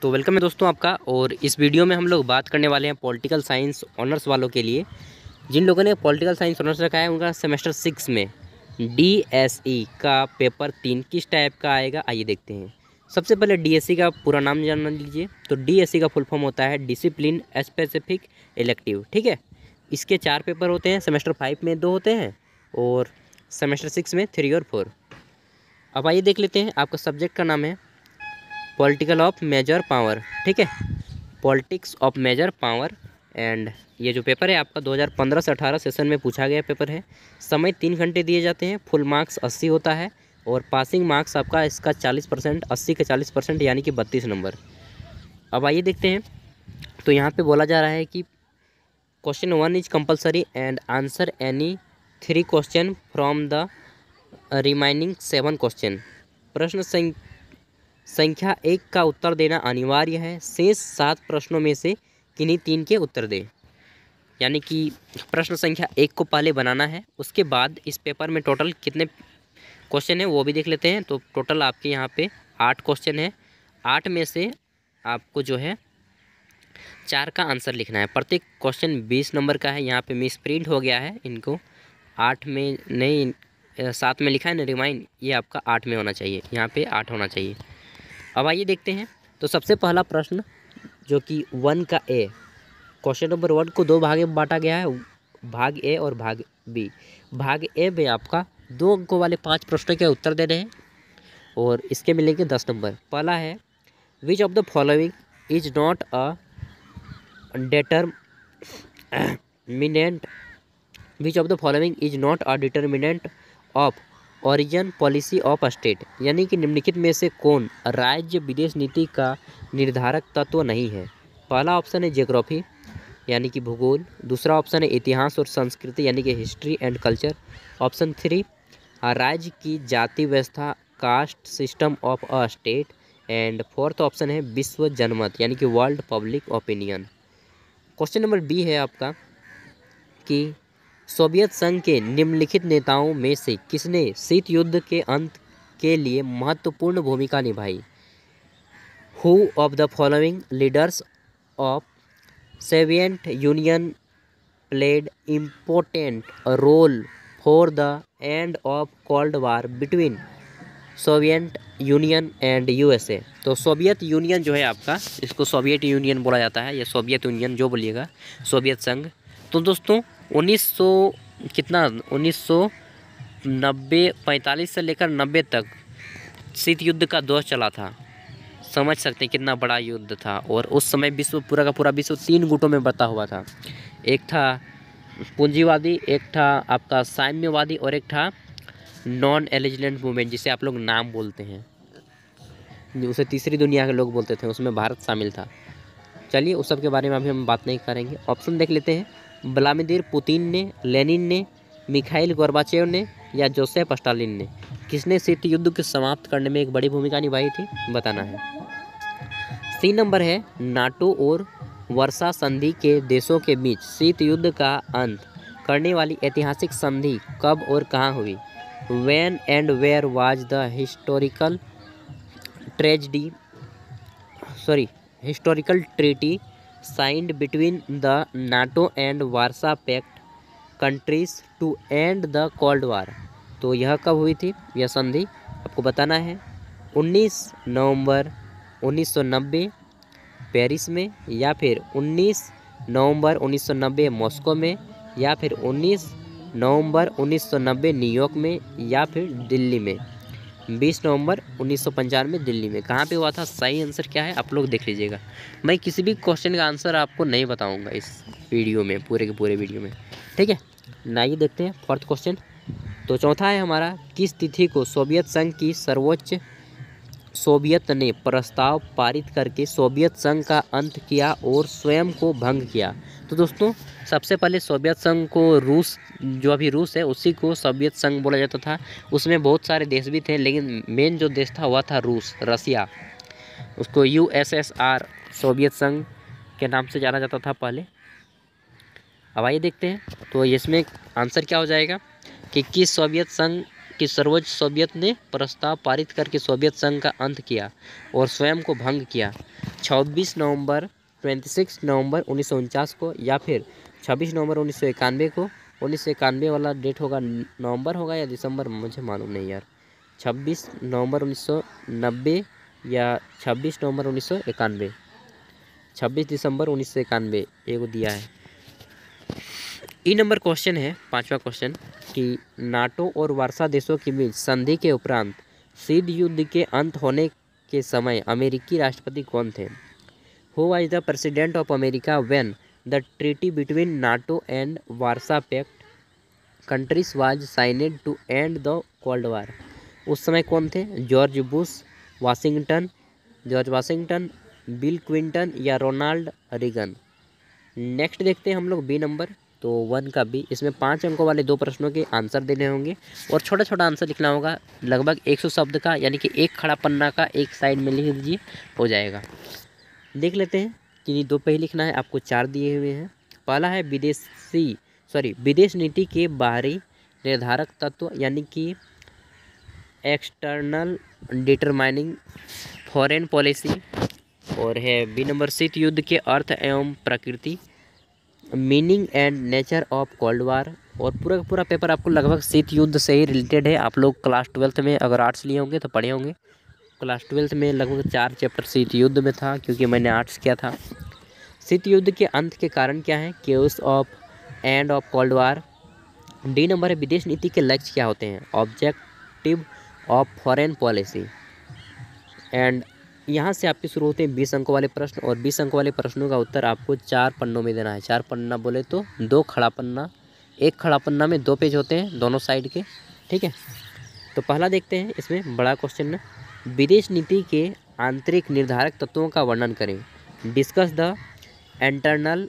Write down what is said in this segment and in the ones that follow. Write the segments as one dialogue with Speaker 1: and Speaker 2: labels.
Speaker 1: तो वेलकम है दोस्तों आपका। और इस वीडियो में हम लोग बात करने वाले हैं पॉलिटिकल साइंस ऑनर्स वालों के लिए। जिन लोगों ने पॉलिटिकल साइंस ऑनर्स रखा है उनका सेमेस्टर 6 में डीएसई का पेपर 3 किस टाइप का आएगा, आइए देखते हैं। सबसे पहले डीएसई का पूरा नाम जान लीजिए। तो डीएसई का फुल फॉर्म होता है डिसिप्लिन स्पेसिफिक इलेक्टिव, ठीक है। इसके 4 पेपर होते हैं। सेमेस्टर 5 में 2 होते हैं और सेमेस्टर 6 में 3 और 4। अब आइए देख लेते हैं। आपका सब्जेक्ट का नाम है पॉलिटिकल ऑफ मेजर पावर, ठीक है, politics of major power. And ये जो पेपर है आपका 2015 से 18 सेशन में पूछा गया पेपर है। समय 3 घंटे दिए जाते हैं। फुल मार्क्स 80 होता है और पासिंग मार्क्स आपका इसका 40%, 80 के 40% यानी कि 32 नंबर। अब आइए देखते हैं। तो यहाँ पे बोला जा रहा है कि question 1 is compulsory and answer any 3 question from the remaining 7 question. प्रश्न संख्या 1 का उत्तर देना अनिवार्य है। शेष 7 प्रश्नों में से किन्हीं 3 के उत्तर दें। यानी कि प्रश्न संख्या 1 को पहले बनाना है, उसके बाद इस पेपर में टोटल कितने क्वेश्चन है वो भी देख लेते हैं। तो टोटल आपके यहाँ पे 8 क्वेश्चन है। 8 में से आपको जो है 4 का आंसर लिखना है। प्रत्येक क्वेश्चन 20 नंबर का है। यहाँ पे मिस प्रिंट हो गया है, इनको 8 में नहीं 7 में लिखा है ना, रिमाइंड ये आपका 8 में होना चाहिए, यहाँ पे 8 होना चाहिए। अब आइए देखते हैं। तो सबसे पहला प्रश्न जो कि 1 का ए, क्वेश्चन नंबर 1 को 2 भाग में बांटा गया है, भाग ए और भाग बी। भाग ए में आपका 2 अंकों वाले 5 प्रश्नों के उत्तर देने हैं और इसके मिलेंगे 10 नंबर। पहला है which of the following is not a determinant which of the following is not a determinant of origin policy of state. यानी कि निम्नलिखित में से कौन राज्य विदेश नीति का निर्धारक तत्व नहीं है। पहला ऑप्शन है ज्योग्राफी यानी कि भूगोल। दूसरा ऑप्शन है इतिहास और संस्कृति यानी कि हिस्ट्री एंड कल्चर। ऑप्शन 3 राज्य की जाति व्यवस्था caste system of a state. And fourth option है विश्व जनमत यानी कि world public opinion. Question number B है आपका कि सोवियत संघ के निम्नलिखित नेताओं में से किसने शीत युद्ध के अंत के लिए महत्वपूर्ण भूमिका निभाई। Who of the following leaders of Soviet Union played important role for the end of cold war between Soviet Union and USA. तो सोवियत यूनियन जो है आपका, इसको सोवियत यूनियन बोला जाता है या सोवियत यूनियन जो बोलिएगा, सोवियत संघ। तो दोस्तों 1945 से लेकर 90 तक शीत युद्ध का दौर चला था। समझ सकते हैं कितना बड़ा युद्ध था। और उस समय विश्व पूरा का पूरा विश्व 3 गुटों में बटा हुआ था। एक था पूंजीवादी, एक था आपका साम्यवादी और एक था नॉन एलिजिलेंट मूवमेंट, जिसे आप लोग नाम बोलते हैं, उसे तीसरी दुनिया के लोग बोलते थे। उसमें भारत शामिल था। चलिए उस सब के बारे में अभी हम बात नहीं करेंगे। ऑप्शन देख लेते हैं। व्लादिमीर पुतिन ने, लेनिन ने, मिखाइल गोर्बाचेव ने या जोसेफ स्टालिन ने। किसने शीत युद्ध को समाप्त करने में एक बड़ी भूमिका निभाई थी, बताना है। सी नंबर है नाटो और वर्सा संधि के देशों के बीच शीत युद्ध का अंत करने वाली ऐतिहासिक संधि कब और कहाँ हुई। When and where was the historical treaty signed between the NATO and Warsaw Pact countries to end the cold war. तो यह कब हुई थी यह संधि, आपको बताना है। 19 नवंबर 1990 पेरिस में, या फिर 19 नवंबर 1990 मॉस्को में, या फिर 19 नवंबर 1990 न्यूयॉर्क में, या फिर दिल्ली में। 20 नवंबर 1995 दिल्ली में। कहाँ पे हुआ था, सही आंसर क्या है आप लोग देख लीजिएगा। मैं किसी भी क्वेश्चन का आंसर आपको नहीं बताऊंगा इस वीडियो में, पूरे के पूरे वीडियो में, ठीक है ना। ये देखते हैं फोर्थ क्वेश्चन। तो चौथा है हमारा, किस तिथि को सोवियत संघ की सर्वोच्च सोवियत ने प्रस्ताव पारित करके सोवियत संघ का अंत किया और स्वयं को भंग किया। तो दोस्तों सबसे पहले सोवियत संघ को रूस, जो अभी रूस है उसी को सोवियत संघ बोला जाता था। उसमें बहुत सारे देश भी थे लेकिन मेन जो देश था वह था रूस, रसिया। उसको यूएसएसआर सोवियत संघ के नाम से जाना जाता था पहले। अब आइए देखते हैं। तो इसमें आंसर क्या हो जाएगा कि किस सोवियत संघ की सर्वोच्च सोवियत ने प्रस्ताव पारित करके सोवियत संघ का अंत किया और स्वयं को भंग किया। 26 नवंबर 1949 को, या फिर 26 नवंबर 1991 को। 1991 वाला डेट होगा, नवंबर होगा या दिसंबर, मुझे मालूम नहीं यार। 26 नवंबर 1990 या 26 नवंबर 1991, 26 दिसंबर 1991 एगो दिया है। ई नंबर क्वेश्चन है, 5वां क्वेश्चन, कि नाटो और वार्सा देशों के बीच संधि के उपरांत शीत युद्ध के अंत होने के समय अमेरिकी राष्ट्रपति कौन थे? Who was the president of America when the treaty between NATO and Warsaw Pact countries was signed to end the cold war? उस समय कौन थे? जॉर्ज वाशिंगटन, बिल क्लिंटन या रोनाल्ड रीगन? नेक्स्ट देखते हैं हम लोग बी नंबर, तो 1 का बी। इसमें 5 अंकों वाले 2 प्रश्नों के आंसर देने होंगे और छोटा छोटा आंसर लिखना होगा, लगभग 100 शब्द का, यानी कि एक खड़ा पन्ना का एक साइड में लिख दीजिए, हो जाएगा। देख लेते हैं कि 2 पे ही लिखना है, आपको 4 दिए हुए हैं। पहला है विदेश नीति के बाहरी निर्धारक तत्व, यानी कि एक्सटर्नल डिटरमाइनिंग फॉरेन पॉलिसी। और है बी नंबर, शीत युद्ध के अर्थ एवं प्रकृति, meaning and nature of cold war. और पूरा का पूरा पेपर आपको लगभग शीत युद्ध से ही रिलेटेड है। आप लोग क्लास 12th में अगर आर्ट्स लिए होंगे तो पढ़े होंगे। क्लास 12th में लगभग 4 चैप्टर शीत युद्ध में था, क्योंकि मैंने आर्ट्स किया था। शीत युद्ध के अंत के कारण क्या है? Chaos of end of cold war. D number है, विदेश नीति के लक्ष्य क्या होते हैं? Objective of foreign policy. And यहाँ से आपके शुरू होते हैं 20 अंकों वाले प्रश्न, और 20 अंकों वाले प्रश्नों का उत्तर आपको 4 पन्नों में देना है। 4 पन्ना बोले तो 2 खड़ा पन्ना, एक खड़ा पन्ना में 2 पेज होते हैं दोनों साइड के, ठीक है। तो पहला देखते हैं, इसमें बड़ा क्वेश्चन है, विदेश नीति के आंतरिक निर्धारक तत्वों का वर्णन करें। Discuss the internal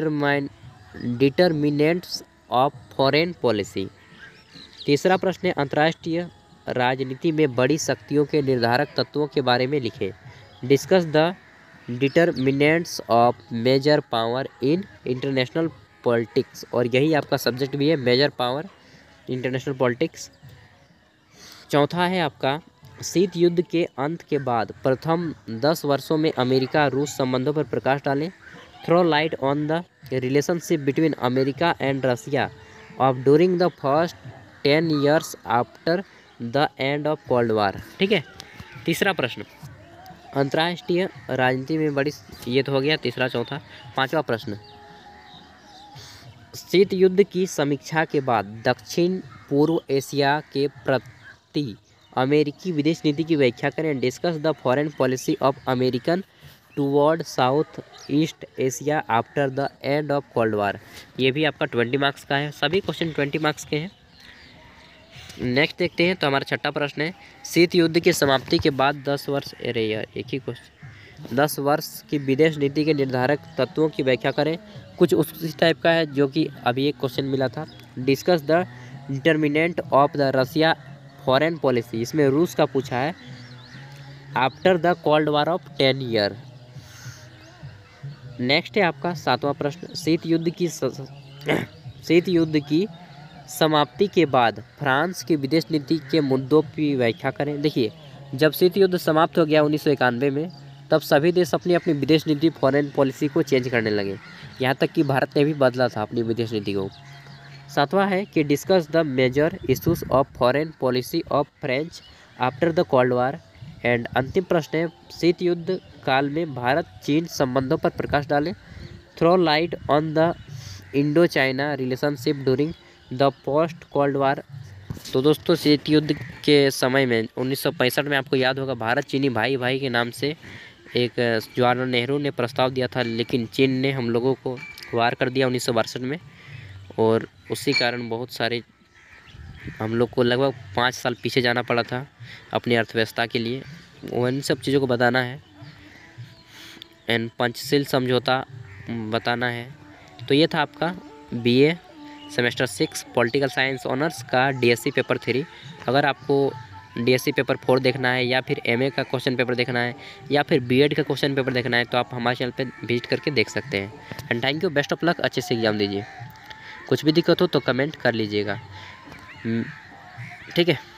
Speaker 1: determinants of foreign policy. तीसरा प्रश्न है, अंतर्राष्ट्रीय राजनीति में बड़ी शक्तियों के निर्धारक तत्वों के बारे में लिखें। Discuss the determinants of major power in international politics. और यही आपका सब्जेक्ट भी है, मेजर पावर इंटरनेशनल पॉलिटिक्स। चौथा है आपका, शीत युद्ध के अंत के बाद प्रथम 10 वर्षों में अमेरिका रूस संबंधों पर प्रकाश डालें। Throw light on the relationship between America and Russia of during the first 10 years after the end of cold war, ठीक है। तीसरा प्रश्न, अंतर्राष्ट्रीय राजनीति में बड़ी, ये तो हो गया तीसरा। चौथा, 5वां प्रश्न, शीत युद्ध की समीक्षा के बाद दक्षिण पूर्व एशिया के प्रति अमेरिकी विदेश नीति की व्याख्या करें। Discuss the foreign policy of American toward South East Asia after the end of cold war. ये भी आपका 20 मार्क्स का है, सभी क्वेश्चन 20 मार्क्स के हैं। नेक्स्ट देखते हैं, तो हमारा 6ठा प्रश्न है, शीत युद्ध की समाप्ति के बाद 10 वर्ष, अरे यार एक ही क्वेश्चन, 10 वर्ष की विदेश नीति के निर्धारक तत्वों की व्याख्या करें। कुछ उसी टाइप का है जो कि अभी एक क्वेश्चन मिला था। Discuss the determinant of the Russia foreign policy, इसमें रूस का पूछा है, after the cold war of 10 year। Next है आपका 7वां प्रश्न, शीत युद्ध की समाप्ति के बाद फ्रांस की विदेश नीति के मुद्दों की व्याख्या करें। देखिए, जब शीत युद्ध समाप्त हो गया 1991 में, तब सभी देश अपनी अपनी विदेश नीति फॉरेन पॉलिसी को चेंज करने लगे, यहाँ तक कि भारत ने भी बदला था अपनी विदेश नीति को। 7वां है कि discuss the major issues of foreign policy of French after the cold war. And अंतिम प्रश्न है, शीत युद्ध काल में भारत चीन संबंधों पर प्रकाश डालें। Throw light on the Indo China relationship during the post cold war. तो दोस्तों, शीत युद्ध के समय में 1965 में आपको याद होगा, भारत चीनी भाई भाई के नाम से एक जवाहरलाल नेहरू ने प्रस्ताव दिया था, लेकिन चीन ने हम लोगों को वार कर दिया 1962 में, और उसी कारण बहुत सारे हम लोग को लगभग 5 साल पीछे जाना पड़ा था अपनी अर्थव्यवस्था के लिए। उन सब चीज़ों को बताना है, एंड पंचशील समझौता बताना है। तो ये था आपका BA semester 6 political science honours का DSC पेपर 3। अगर आपको DSC पेपर 4 देखना है, या फिर MA का क्वेश्चन पेपर देखना है, या फिर B.Ed का क्वेश्चन पेपर देखना है, तो आप हमारे चैनल पे विजिट करके देख सकते हैं। And thank you, best of luck, अच्छे से एग्जाम दीजिए। कुछ भी दिक्कत हो तो कमेंट कर लीजिएगा, ठीक है।